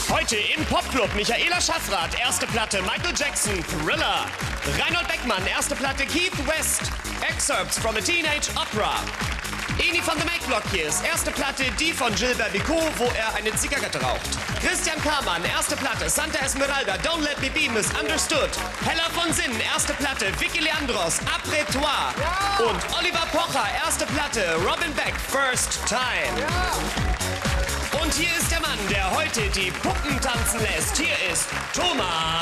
Heute im Popclub Michaela Schaffrath, erste Platte Michael Jackson, Thriller. Reinhold Beckmann, erste Platte Keith West, Excerpts from a Teenage Opera. Eni von The Make Block Years, erste Platte die von Gilbert Bécaud, wo er eine Zigarette raucht. Christian Kamann, erste Platte Santa Esmeralda, Don't Let Me Be Misunderstood. Hella von Sinnen, erste Platte Vicky Leandros, Après Toi. Ja. Und Oliver Pocher, erste Platte Robin Beck, First Time. Ja. Und hier ist der Mann, der heute die Puppen tanzen lässt. Hier ist Thomas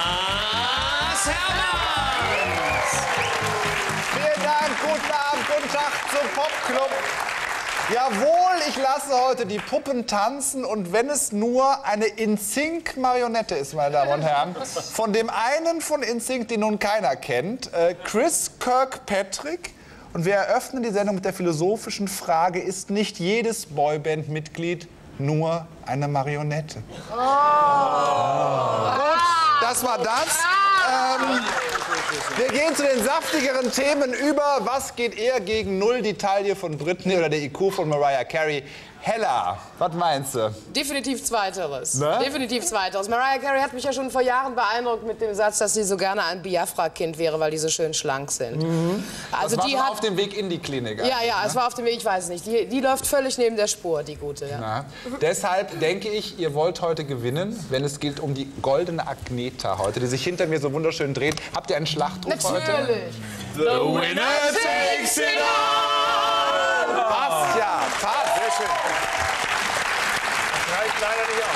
Hermanns. Vielen Dank, guten Abend, guten Tag zum Popclub. Jawohl, ich lasse heute die Puppen tanzen und wenn es nur eine InSync-Marionette ist, meine Damen und Herren, von dem einen von InSync, den nun keiner kennt, Chris Kirkpatrick. Und wir eröffnen die Sendung mit der philosophischen Frage, ist nicht jedes Boyband-Mitglied nur eine Marionette? Oh. Gut, das war das. Wir gehen zu den saftigeren Themen über. Was geht eher gegen Null, die Taille von Britney oder der IQ von Mariah Carey? Hella, was meinst du? Definitiv Zweiteres. Ne? Definitiv Zweiteres. Mariah Carey hat mich ja schon vor Jahren beeindruckt mit dem Satz, dass sie so gerne ein Biafra-Kind wäre, weil die so schön schlank sind. Mhm. Also das war die hat auf dem Weg in die Klinik. Ja, ja, ne? es war auf dem Weg, ich weiß nicht. Die läuft völlig neben der Spur, die Gute. Ja. Na, deshalb denke ich, ihr wollt heute gewinnen, wenn es gilt um die goldene Agneta heute, die sich hinter mir so wunderschön dreht. Habt ihr einen Schlachtruf heute? Natürlich. The winner takes it all. Passt, ja, passt. Sehr schön. Das reicht leider nicht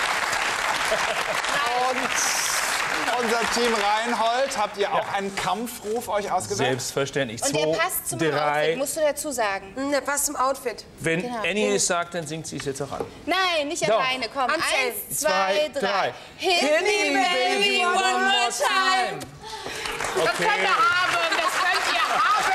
aus. Und unser Team Reinhold, habt ihr auch einen Kampfruf euch ausgedacht? Selbstverständlich. Und der passt zum Outfit, musst du dazu sagen. Der passt zum Outfit. Wenn Genau. Annie es sagt, dann singt sie es jetzt auch an. Nein, nicht Doch. alleine. Komm, Anzählen. 1, 2, 3. Hit me, baby, one more time. Das könnt ihr haben, das könnt ihr haben.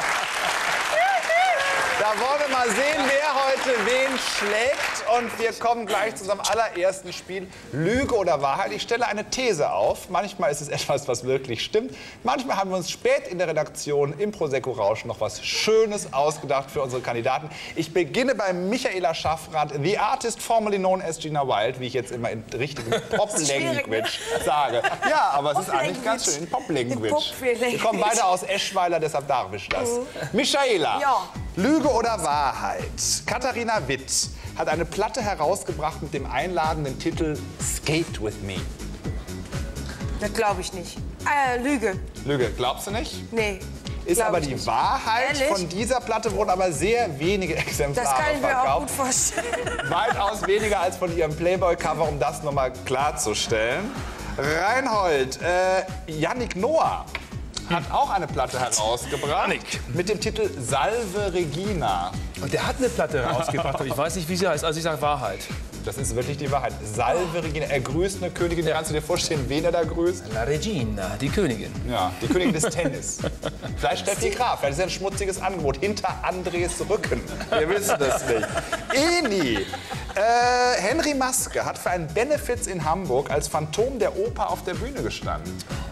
Da wollen wir mal sehen, wer heute wen schlägt. Und wir kommen gleich zu unserem allerersten Spiel, Lüge oder Wahrheit. Ich stelle eine These auf. Manchmal ist es etwas, was wirklich stimmt. Manchmal haben wir uns spät in der Redaktion im Prosecco-Rausch noch was Schönes ausgedacht für unsere Kandidaten. Ich beginne bei Michaela Schaffrath, the artist formerly known as Gina Wild, wie ich jetzt immer in richtigem Pop-Language sage. Ja, aber es ist eigentlich ganz schön in Pop-Language. Wir kommen beide aus Eschweiler, deshalb darf ich das. Michaela. Ja. Lüge oder Wahrheit? Katharina Witt hat eine Platte herausgebracht mit dem einladenden Titel Skate With Me. Das glaube ich nicht. Lüge. Lüge, glaubst du nicht? Nee. Ist glaub aber ich die nicht. Wahrheit. Ehrlich? Von dieser Platte wurden aber sehr wenige Exemplare Das kann ich mir auch gut verkauft. vorstellen. Weitaus weniger als von ihrem Playboy-Cover, um das nochmal klarzustellen. Reinhold, Yannick Noah hat auch eine Platte herausgebracht mit dem Titel Salve Regina. Und der hat eine Platte rausgebracht, aber ich weiß nicht, wie sie heißt. Also ich sage Wahrheit. Das ist wirklich die Wahrheit. Salve Regina. Er grüßt eine Königin. Kannst du dir vorstellen, wen er da grüßt? La Regina, die Königin. Ja, die Königin des Tennis. Vielleicht Steffi Graf. Vielleicht ist ja ein schmutziges Angebot. Hinter Andres Rücken. Wir wissen das nicht. Eni. Henry Maske hat für einen Benefiz in Hamburg als Phantom der Oper auf der Bühne gestanden.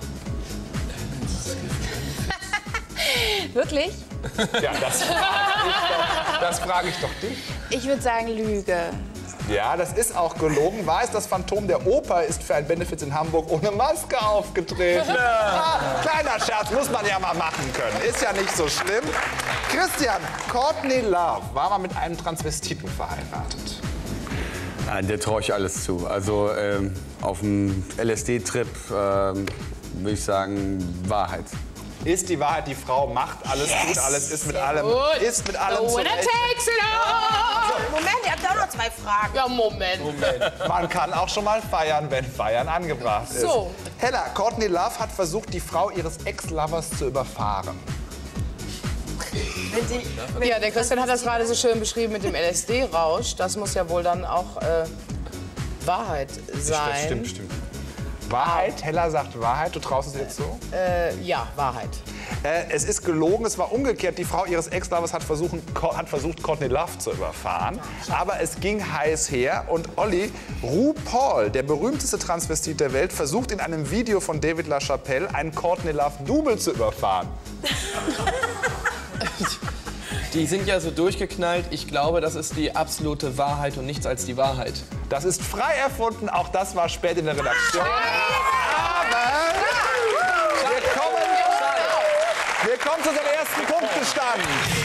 Wirklich? Ja, das frage ich doch dich. Ich würde sagen Lüge. Ja, das ist auch gelogen. War es, das Phantom der Oper ist für ein Benefiz in Hamburg ohne Maske aufgetreten. Ah, kleiner Scherz, muss man ja mal machen können. Ist ja nicht so schlimm. Christian, Courtney Love war mal mit einem Transvestiten verheiratet. Nein, der traue ich alles zu. Also auf dem LSD-Trip würde ich sagen Wahrheit. Ist die Wahrheit, die Frau macht alles gut, alles ist mit allem, ist mit allem The winner zurecht. takes it all. Moment, ihr habt auch noch 2 Fragen. Ja, Moment. Man kann auch schon mal feiern, wenn Feiern angebracht ist. So. Hella, Courtney Love hat versucht, die Frau ihres Ex-Lovers zu überfahren. Ja, der Christian hat das gerade so schön beschrieben mit dem LSD-Rausch. Das muss ja wohl dann auch Wahrheit sein. Das stimmt. Wahrheit, Hella sagt Wahrheit, du traust es jetzt so? Ja, Wahrheit. Es ist gelogen, es war umgekehrt. Die Frau ihres Ex-Lovers hat versucht, Courtney Love zu überfahren. Aber es ging heiß her und Olli, RuPaul, der berühmteste Transvestit der Welt, versucht in einem Video von David LaChapelle einen Courtney Love-Double zu überfahren. Die sind ja so durchgeknallt. Ich glaube, das ist die absolute Wahrheit und nichts als die Wahrheit. Das ist frei erfunden, auch das war spät in der Redaktion. Aber wir kommen zu unserem ersten Punktestand.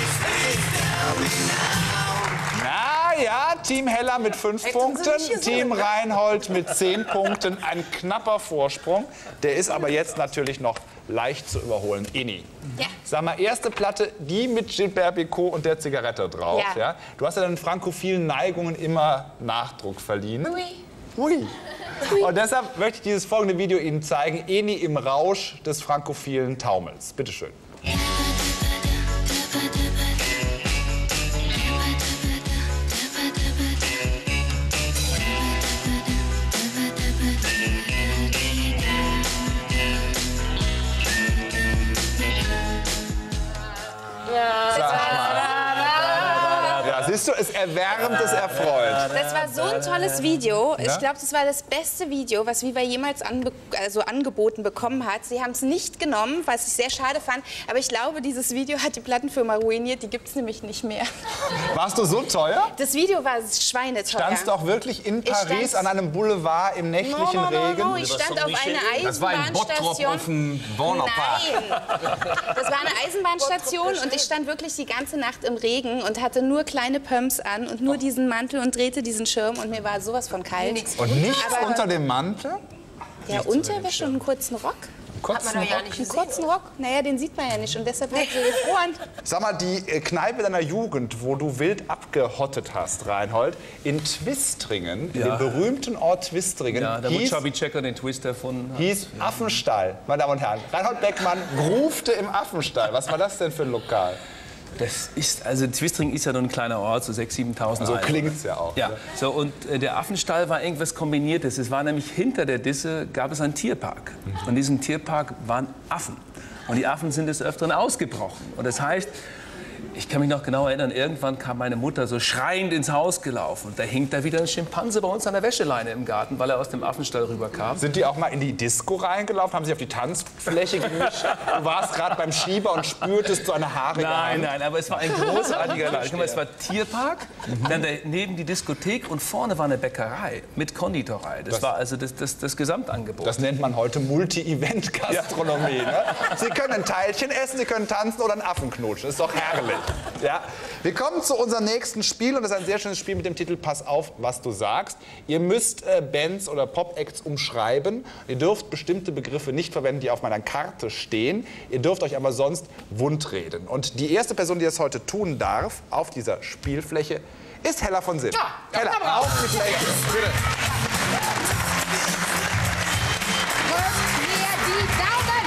Na ja, Team Heller mit 5 Punkten, Team Reinhold mit 10 Punkten. Ein knapper Vorsprung. Der ist aber jetzt natürlich noch leicht zu überholen. Eni, ja. Sag mal, erste Platte, die mit Gilbert Bécaud und der Zigarette drauf. Ja. Ja? Du hast ja deinen frankophilen Neigungen immer Nachdruck verliehen. Oui. Ui. Und deshalb möchte ich dieses folgende Video Ihnen zeigen. Eni im Rausch des frankophilen Taumels. Bitte schön. Ja, siehst du, es erwärmt, es erfreut. Das war so ein tolles Video. Ich glaube, das war das beste Video, was Viva jemals angeboten bekommen hat. Sie haben es nicht genommen, was ich sehr schade fand. Aber ich glaube, dieses Video hat die Plattenfirma ruiniert. Die gibt es nämlich nicht mehr. Warst du so teuer? Das Video war schweineteuer. Standst du auch wirklich in Paris an einem Boulevard im nächtlichen Regen? Ich stand auf einer Eisenbahnstation. Das war ein Bottrop auf dem Warnerpark. Nein, das war eine Eisenbahnstation und ich stand wirklich die ganze Nacht im Regen und hatte nur kleine Pumps an und nur diesen Mantel und drehte diesen Schirm und mir war sowas von kalt. Und nichts unter dem Mantel? Ja, Unterwäsche und einen kurzen Rock. Einen kurzen Rock? Naja, den sieht man ja nicht und deshalb hat sie gefroren. Sag mal, die Kneipe deiner Jugend, wo du wild abgehottet hast, Reinhold, in Twistringen, in dem berühmten Ort Twistringen, Ja, da wo Chubby Checker den Twist erfunden hat. hieß Affenstall, meine Damen und Herren. Reinhold Beckmann grufte im Affenstall. Was war das denn für ein Lokal? Das ist, also Twistringen ist ja nur ein kleiner Ort, so 6.000, 7.000 So Einwohner. klingt's ja auch. Ja, so, und der Affenstall war irgendwas Kombiniertes. Es war nämlich hinter der Disse gab es einen Tierpark. Und in diesem Tierpark waren Affen. Und die Affen sind des Öfteren ausgebrochen. Und das heißt, ich kann mich noch genau erinnern, irgendwann kam meine Mutter so schreiend ins Haus gelaufen. Und da hing da wieder ein Schimpanse bei uns an der Wäscheleine im Garten, weil er aus dem Affenstall rüberkam. Sind die auch mal in die Disco reingelaufen? Haben sich auf die Tanzfläche gemischt? Du warst gerade beim Schieber und spürtest so eine haarige Hand. Nein, aber es war ein großartiger Laden. Guck mal, es war Tierpark, dann daneben die Diskothek und vorne war eine Bäckerei mit Konditorei. Das war also das Gesamtangebot. Das nennt man heute Multi-Event-Gastronomie. Ne? Sie können ein Teilchen essen, Sie können tanzen oder einen Affen knutschen. Das ist doch herrlich. Ja? Wir kommen zu unserem nächsten Spiel und das ist ein sehr schönes Spiel mit dem Titel Pass auf, was du sagst. Ihr müsst Bands oder Pop-Acts umschreiben. Ihr dürft bestimmte Begriffe nicht verwenden, die auf meiner Karte stehen. Ihr dürft euch aber sonst wundreden. Und die erste Person, die das heute tun darf, auf dieser Spielfläche, ist Hella von Sinn. Ja, Hella, auf die Fläche. Bitte. Drückt mir die Daumen!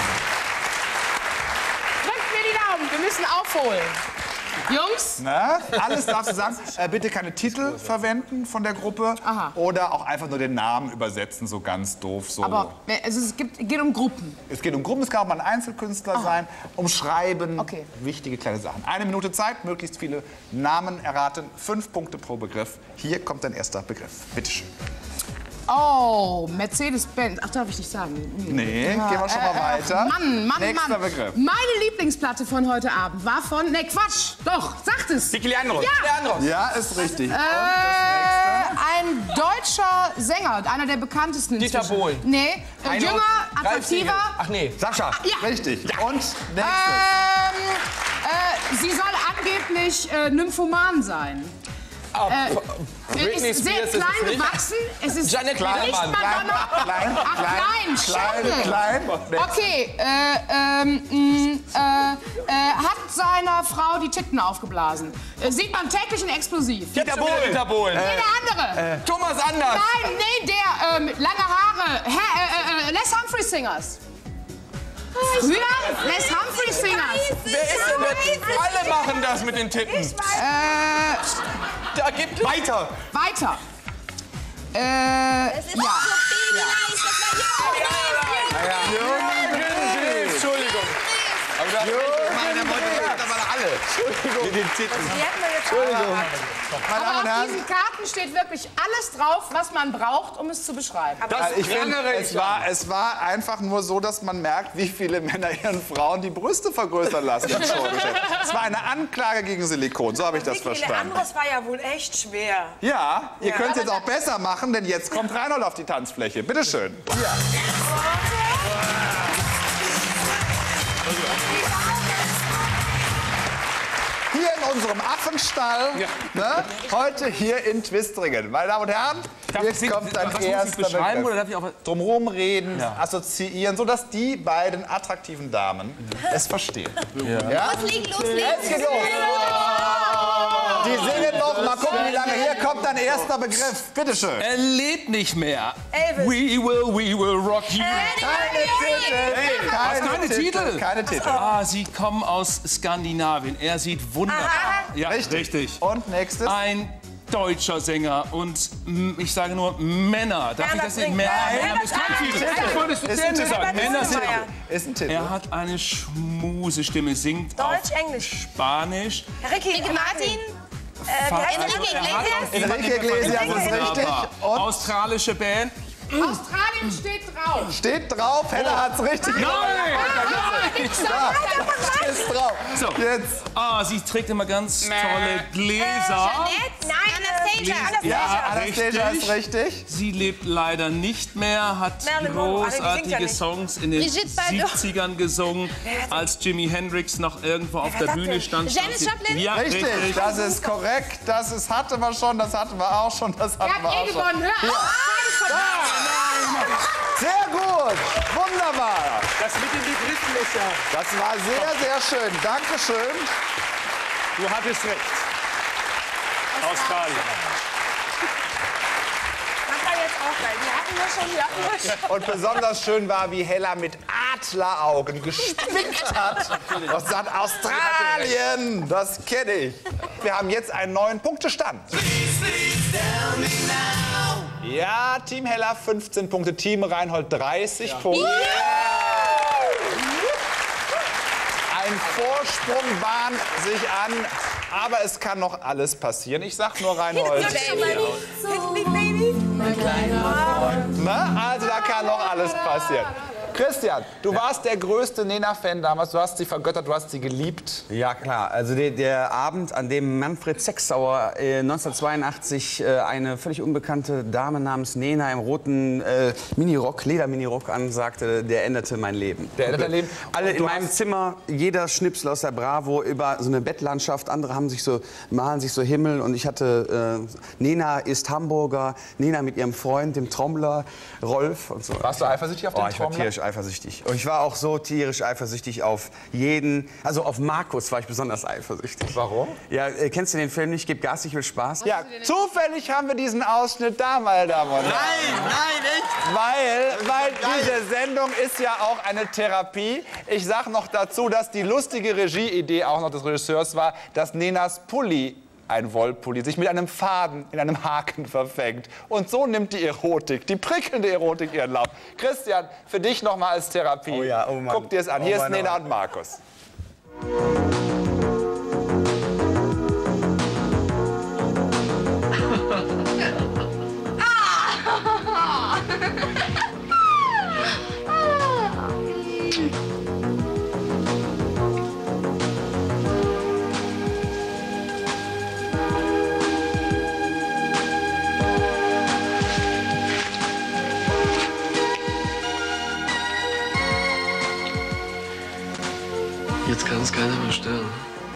Drückt mir die Daumen, wir müssen aufholen. Jungs, Na, alles darfst du sagen. Bitte keine Titel verwenden von der Gruppe. Aha. Oder auch einfach nur den Namen übersetzen, so ganz doof. So. aber es geht um Gruppen. Es geht um Gruppen, es kann auch mal ein Einzelkünstler sein. Umschreiben, Okay. wichtige kleine Sachen. 1 Minute Zeit, möglichst viele Namen erraten. 5 Punkte pro Begriff. Hier kommt dein erster Begriff. Bitte schön. Oh, Mercedes-Benz. Ach, darf ich nicht sagen? Nee, gehen wir schon mal weiter. Mann. Nächster Begriff. Meine Lieblingsplatte von heute Abend war von... Ne, Quatsch. Doch, sagt es. Vicky Leandros. Ja. Ja, ist richtig. Ein deutscher Sänger, einer der bekanntesten. Dieter inzwischen. Bohlen. Nee, Heino, jünger, Ralf attraktiver. Siegel. Ach nee. Sascha, ja. richtig. Und nächstes. Sie soll angeblich Nymphoman sein. Britney Ist sehr Spears ist es klein nicht. gewachsen. Es ist Janet nicht Biedermann. Madonna. Klein, Ach, klein, Schande. Okay, hat seiner Frau die Titten aufgeblasen. Sieht man täglich in Explosiv. Dieter Bohlen. Nee, der andere. Thomas Anders. Nein, nee, der mit lange Haare. Les Humphrey Singers. Früher Les Humphrey Singers. Wer ist denn das? Alle machen das mit den Titten. Da gibt es... Weiter. Weiter. Das ist Ja. so babynice, das war Entschuldigung. Aber der wollte aber alle. Entschuldigung. Mit den Titten. Die hätten wir jetzt Entschuldigung. Meine Damen und Aber auf Herren, diesen Karten steht wirklich alles drauf, was man braucht, um es zu beschreiben. ich finde, es war einfach nur so, dass man merkt, wie viele Männer ihren Frauen die Brüste vergrößern lassen im Showgeschäft. Es war eine Anklage gegen Silikon, so habe ich das verstanden. anderes war ja wohl echt schwer. Ja, ihr könnt es jetzt auch besser machen, denn jetzt kommt Reinhold auf die Tanzfläche. Bitte schön. Ja. Hier in unserem Affenstall, ne? Heute hier in Twistringen. Meine Damen und Herren, jetzt kommt ein erster beschreiben oder darf ich auch drumherum reden, assoziieren, sodass die beiden attraktiven Damen es verstehen. Ja? Loslegen, Es geht los. Die singen noch, mal gucken, wie lange. Hier kommt ein erster Begriff. Bitte schön. Er lebt nicht mehr. Elvis. We will rock you. Keine Titel? Keine Titel. Ah, sie kommen aus Skandinavien. Er sieht wunderbar. Ja, richtig. Und nächstes. Ein deutscher Sänger und ich sage nur Männer. Darf ich das nicht mehr? Männer ist kein Titel. Ich wollte es Ist ein Titel. sagen. Männer sind. Ist ein Titel. Er hat eine Schmusestimme, singt Deutsch, auf Englisch. Spanisch. Ricky Martin. Enrique Iglesias ist richtig. Und Australische Band. Australien steht drauf. steht drauf, Hella hat's richtig gemacht. Da ist drauf. So. Jetzt. Ah, sie trägt immer ganz tolle Gläser. Anastasia. Ja, Anastasia ist Richtig. richtig. Sie lebt leider nicht mehr, hat Marilyn Monroe. Die singt ja großartige nicht. Songs in den Brigitte Bardot. 70ern gesungen, als Jimi Hendrix noch irgendwo auf der das Bühne denn? stand. Janis stand sie- Joplin? Ja, Richtig, richtig. das ist korrekt. Das hatten wir schon, das hatten wir auch schon, das hatten Ihr wir habt auch eh schon. gewonnen. Hör auf. Sehr gut, wunderbar. Das mit den Begriffen ist ja... Das war sehr, sehr schön. Dankeschön. Du hattest recht. Australien. Das war jetzt auch geil. Die hatten wir schon. Und besonders schön war, wie Hella mit Adleraugen gespickt hat. Und sagt, Australien, das kenne ich. Wir haben jetzt einen neuen Punktestand. Ja, Team Hella 15 Punkte, Team Reinhold 30 Punkte. Ein Vorsprung bahnt sich an, aber es kann noch alles passieren. Ich sag nur Reinhold. Na, also da kann noch alles passieren. Christian, du warst der größte Nena-Fan damals. Du hast sie vergöttert, du hast sie geliebt. Ja, klar. Also der Abend, an dem Manfred Sechsauer 1982 eine völlig unbekannte Dame namens Nena im roten Minirock, Lederminirock ansagte, der änderte mein Leben. Der änderte dein Leben. Alle Und in du meinem Zimmer, jeder Schnipsel aus der Bravo über so eine Bettlandschaft. Andere haben malen sich so Himmel. Und ich hatte Nena ist Hamburger, Nena mit ihrem Freund, dem Trommler, Rolf und so. Warst du eifersüchtig auf den Ich war Trommler? tierisch eifersüchtig. Und ich war auch so tierisch eifersüchtig auf jeden. Also auf Markus war ich besonders eifersüchtig. Warum? Ja, kennst du den Film nicht? Gib Gas, ich will Spaß? Ja, zufällig haben wir diesen Ausschnitt da, meine Damen und Herren. Nein, echt? Weil diese Sendung ist ja auch eine Therapie. Ich sag noch dazu, dass die lustige Regieidee auch noch des Regisseurs war, dass Nenas Pulli, ein Wollpulli, sich mit einem Faden in einem Haken verfängt. Und so nimmt die Erotik, die prickelnde Erotik ihren Lauf. Christian, für dich noch mal als Therapie. Oh ja, oh Mann. Guck dir es an. Oh Hier ist Mann, oh Nena Mann. und Markus. Jetzt kann es keiner mehr stören.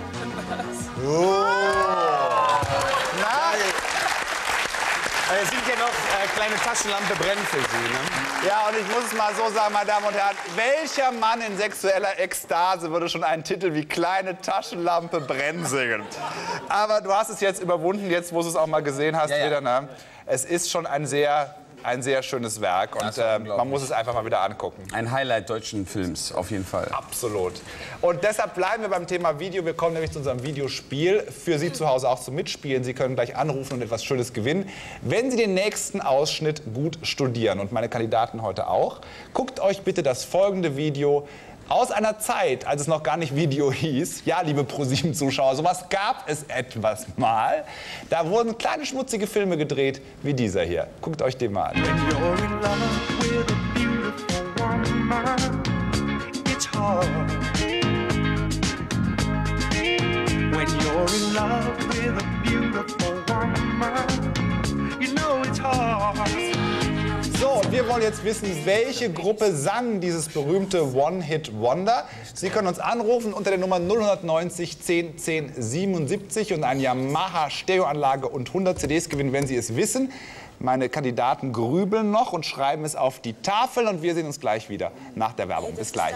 Es sind ja noch kleine Taschenlampe brennen für Sie, ne? Ja, und ich muss es mal so sagen, meine Damen und Herren, welcher Mann in sexueller Ekstase würde schon einen Titel wie Kleine Taschenlampe brennen singen? Aber du hast es jetzt überwunden, jetzt wo du es auch mal gesehen hast wieder, ne? Es ist schon ein sehr schönes Werk und man muss es einfach mal wieder angucken. Ein Highlight deutschen Films, auf jeden Fall. Absolut. Und deshalb bleiben wir beim Thema Video. Wir kommen nämlich zu unserem Videospiel. Für Sie zu Hause auch zum Mitspielen. Sie können gleich anrufen und etwas Schönes gewinnen, wenn Sie den nächsten Ausschnitt gut studieren. Und meine Kandidaten heute auch. Guckt euch bitte das folgende Video Aus einer Zeit, als es noch gar nicht Video hieß, ja, liebe ProSieben-Zuschauer, sowas gab es etwas mal. Da wurden kleine schmutzige Filme gedreht, wie dieser hier. Guckt euch den mal an. So, und wir wollen jetzt wissen, welche Gruppe sang dieses berühmte One-Hit-Wonder. Sie können uns anrufen unter der Nummer 090 10 10 77 und eine Yamaha-Stereoanlage und 100 CDs gewinnen, wenn Sie es wissen. Meine Kandidaten grübeln noch und schreiben es auf die Tafel und wir sehen uns gleich wieder nach der Werbung. Bis gleich.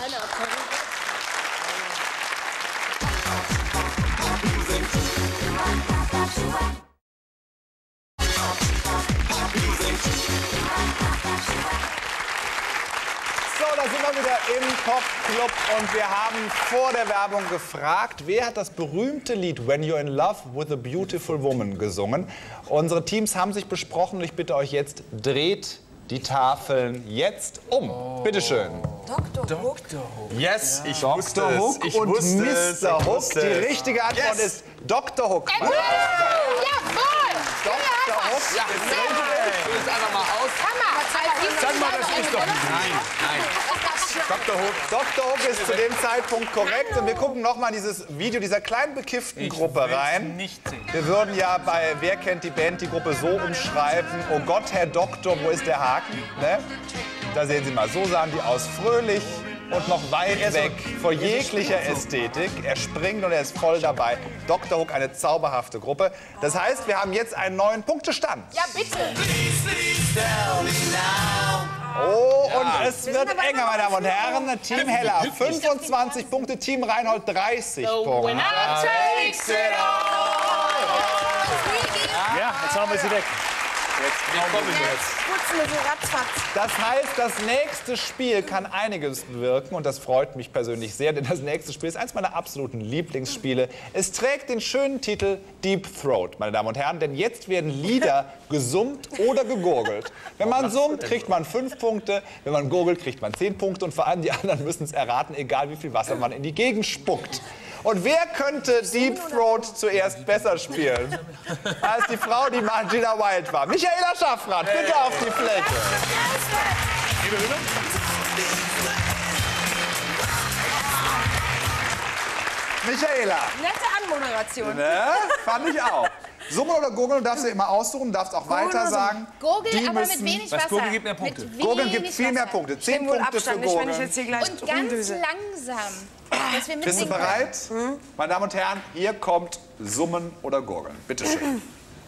So, da sind wir wieder im Pop-Club und wir haben vor der Werbung gefragt, wer hat das berühmte Lied When You're in Love with a Beautiful Woman gesungen. Unsere Teams haben sich besprochen und ich bitte euch jetzt, dreht die Tafeln jetzt um. Bitte schön. Dr. Hook. Yes, ich Dr. wusste es. Hook Ich und wusste es. Mr. Ich Hook. wusste Die es. richtige Antwort ist Dr. Hook. Jawohl! Dr. Hook. Ja, füll es einfach mal aus. Sag mal, das ist doch nicht. Dr. Hook. Dr. Hook ist zu dem Zeitpunkt korrekt und wir gucken noch mal in dieses Video dieser kleinen bekifften Gruppe rein. Nicht singen. Wir würden ja bei Wer kennt die Band die Gruppe so umschreiben, oh Gott, Herr Doktor, wo ist der Haken? Ne? Da sehen Sie mal, so sahen die aus, fröhlich und noch weit weg vor jeglicher Ästhetik. Er springt und er ist voll dabei. Dr. Hook, eine zauberhafte Gruppe. Das heißt, wir haben jetzt einen neuen Punktestand. Ja, bitte. Oh, und es wird enger, meine Damen und Herren. Team Heller 25 Punkte, Team Reinhold 30 Punkte. Ja, jetzt haben wir sie weg. Putzen wir so ratzfatz. Das heißt, das nächste Spiel kann einiges bewirken und das freut mich persönlich sehr, denn das nächste Spiel ist eines meiner absoluten Lieblingsspiele. Es trägt den schönen Titel Deep Throat, meine Damen und Herren, denn jetzt werden Lieder gesummt oder gegurgelt. Wenn man summt, kriegt man 5 Punkte, wenn man gurgelt, kriegt man 10 Punkte und vor allem die anderen müssen es erraten, egal wie viel Wasser man in die Gegend spuckt. Und wer könnte Deep Throat zuerst besser spielen als die Frau, die mal Gina Wild war? Michaela Schaffrath, bitte auf die Fläche. Michaela, Nette Anmoderation. ne? Fand ich auch. Summen oder Gurgeln darfst du immer aussuchen, du darfst auch weiter sagen. Gurgeln, Die aber müssen- mit wenig Was Wasser. Gurgeln gibt mehr Punkte. Mit Gurgeln gibt wenig viel mehr Wasser. Punkte. 10 Wohl Punkte für Abstand, nicht, wenn ich Gurgeln. jetzt hier gleich Und ganz rumdüse. langsam. Dass wir Bist du mitsingen bereit? Meine Damen und Herren, hier kommt Summen oder Gurgeln. Bitte schön.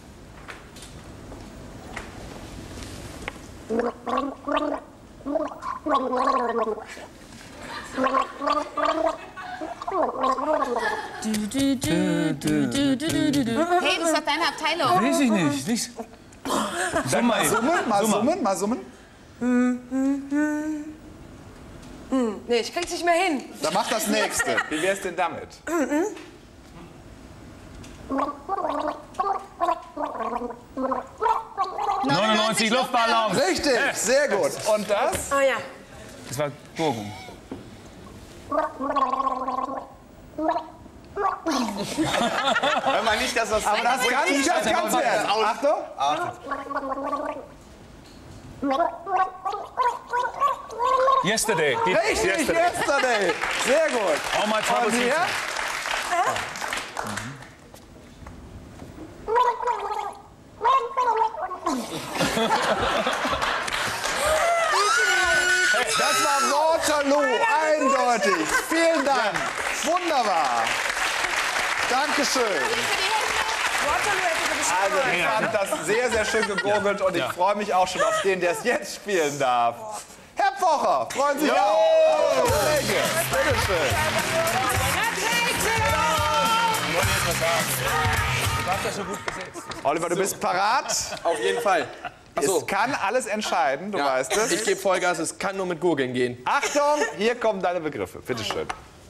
können. Hey, das ist doch deine Abteilung. Weiß ich nicht. Dann mal summen, mal summen, mal summen. Nee, ich krieg's nicht mehr hin. Dann mach das nächste. Wie wär's denn damit? »99 Luftballons«. Richtig, sehr gut. Und das? Ah ja. Das war Gurgeln. Hör mal nicht, dass das... Aber das ganz werden. Achtung. Yesterday. Richtig, yesterday. Sehr gut. All my troubles Und hier? Das war Waterloo, eindeutig. Vielen Dank. Wunderbar. Dankeschön. Waterloo hätte Also ich fand das sehr, sehr schön gegurgelt und ich freue mich auch schon auf den, der es jetzt spielen darf. Herr Pocher, freuen Sie sich auch? Kollege, bitteschön. Du warst ja so gut besetzt. Oliver, du bist parat. Auf jeden Fall. Achso, Es kann alles entscheiden, du weißt es. ich gebe Vollgas, es kann nur mit Gurgeln gehen. Achtung, hier kommen deine Begriffe. Bitteschön.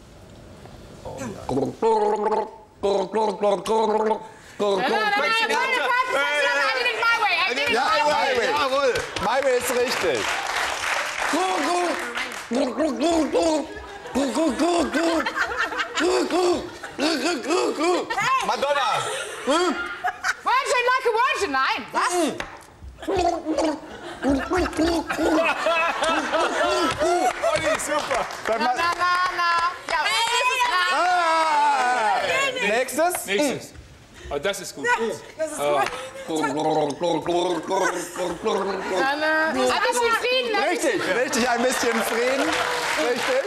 Ja, Highway. My Way ist richtig. Madonna. Virgin like a virgin, nein. Was? Olli, super. Na. Ja, Nächstes. Nächstes. Oh, das ist gut. Das ist gut. ein bisschen Frieden. Richtig, ein bisschen Frieden. Richtig.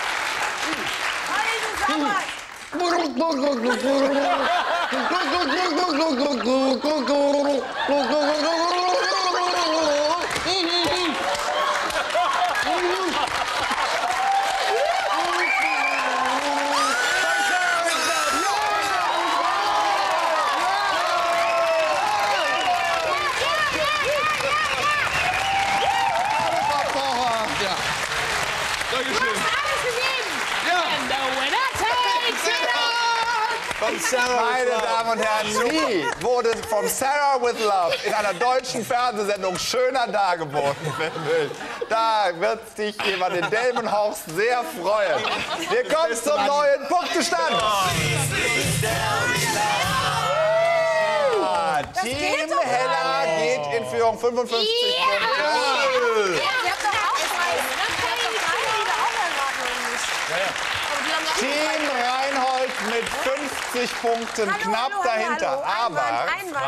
Meine Damen und Herren, nie wurde von Sarah with Love in einer deutschen Fernsehsendung schöner dargeboten, finde ich. Da wird sich jemand in Delmenhorst sehr freuen. Wir kommen zum neuen Punktestand. Team Hella geht in Führung, 55 Punkte. Team Reinhold mit 50 Punkten, knapp dahinter. Aber,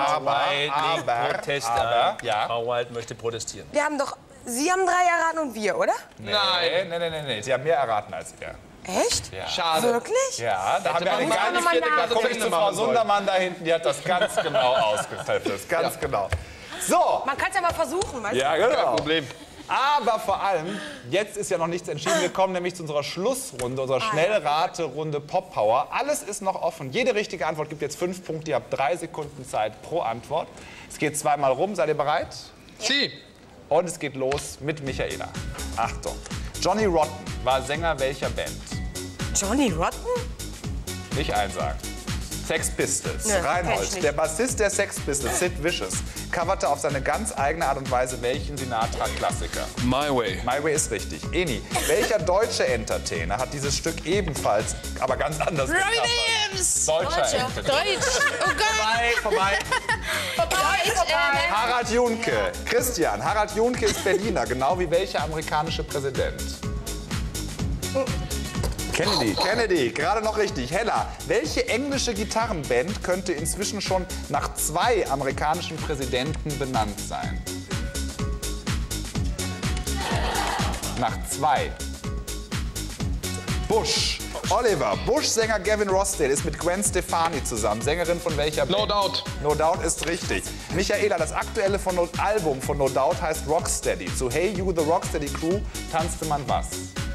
ja. Frau Wild möchte protestieren. Wir haben doch, Sie haben 3 erraten und wir, oder? Nee. Sie haben mehr erraten als ihr. Echt? Ja. Schade. Wirklich? Ja, da haben wir eine ganz vierte Klasse. Da komme ich zu Frau Sundermann da hinten, die hat das ganz genau ausgetestet. Ganz genau. So. Man kann es ja mal versuchen, weißt du? Ja, genau. Kein Problem. Aber vor allem, jetzt ist ja noch nichts entschieden. Wir kommen nämlich zu unserer Schlussrunde, unserer Schnellraterunde Pop Power. Alles ist noch offen. Jede richtige Antwort gibt jetzt 5 Punkte. Ihr habt 3 Sekunden Zeit pro Antwort. Es geht zweimal rum. Seid ihr bereit? Sie. Und es geht los mit Michaela. Achtung. Johnny Rotten war Sänger welcher Band? Johnny Rotten? Nicht einsagen. Sex Pistols. Ne, kenn ich Reinhold, nicht. der Bassist der Sex Pistols, Sid Vicious, coverte auf seine ganz eigene Art und Weise welchen Sinatra-Klassiker? My Way. My Way ist richtig. Eni, welcher deutsche Entertainer hat dieses Stück ebenfalls, aber ganz anders Robbie gecovert? Williams. Deutscher Entertainer. Deutsch. Oh Gott. Vorbei. Deutsch. Harald Junke. Christian, Harald Junke ist Berliner, genau wie welcher amerikanische Präsident? Kennedy, gerade noch richtig. Hella, welche englische Gitarrenband könnte inzwischen schon nach 2 amerikanischen Präsidenten benannt sein? Nach 2. Bush. Oliver, Bush-Sänger Gavin Rossdale ist mit Gwen Stefani zusammen. Sängerin von welcher Band? No Doubt. No Doubt ist richtig. Michaela, das aktuelle Album von No Doubt heißt Rocksteady. Zu Hey You, the Rocksteady Crew tanzte man was?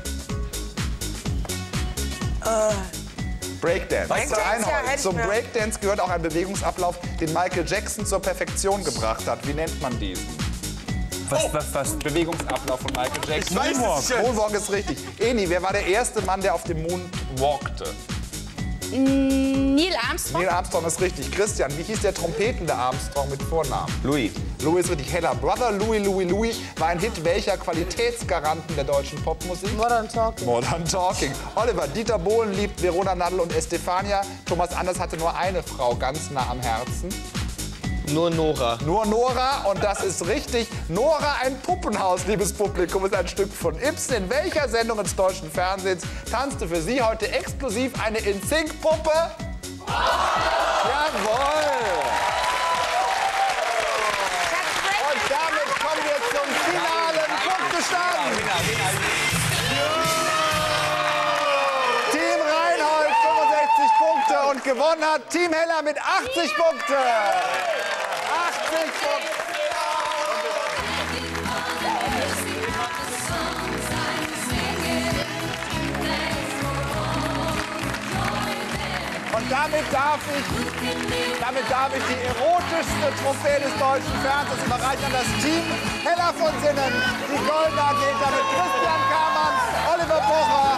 Breakdance. Breakdance, Reinhold. ja, hätte ich Zum mir- Breakdance gehört auch ein Bewegungsablauf, den Michael Jackson zur Perfektion gebracht hat. Wie nennt man diesen? Was? Bewegungsablauf von Michael Jackson. weiß es nicht. Moonwalk ist richtig. Eni, wer war der erste Mann, der auf dem Mond walkte? Neil Armstrong. Neil Armstrong ist richtig. Christian, wie hieß der trompetende Armstrong mit Vornamen? Louis. Louis ist richtig. Hella, Brother Louis war ein Hit welcher Qualitätsgaranten der deutschen Popmusik? Modern Talking. Modern Talking. Oliver, Dieter Bohlen liebt Verona Nadel und Estefania. Thomas Anders hatte nur eine Frau ganz nah am Herzen. Nur Nora. Nur Nora, und das ist richtig. Nora, ein Puppenhaus, liebes Publikum, ist ein Stück von Ibsen. In welcher Sendung des deutschen Fernsehens tanzte für Sie heute exklusiv eine In-Sync-Puppe? Jawohl! Und damit kommen wir zum finalen Punktestand. Team Reinhold 65 Punkte und gewonnen hat Team Hella mit 80 Punkte. 80 Punkte. Und damit darf ich die erotischste Trophäe des deutschen Fernsehens überreichen an das Team Hella von Sinnen. Die Goldene geht damit Christian Kamann, Oliver Pocher.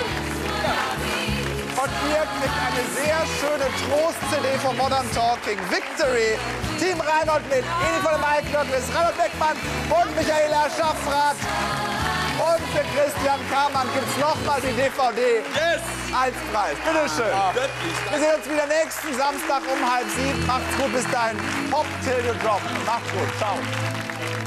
Und ihr kriegt eine sehr schöne Trost-CD von Modern Talking. Victory. Team Reinhold mit Eni von der Maiklöcklis, Reinhold Beckmann und Michaela Schaffrath. Und für Christian Kamann gibt es nochmal die DVD als Preis. Bitteschön. Wir sehen uns wieder nächsten Samstag um 6:30. Macht's gut, bis dahin. Pop till you drop. Macht's gut. Ciao.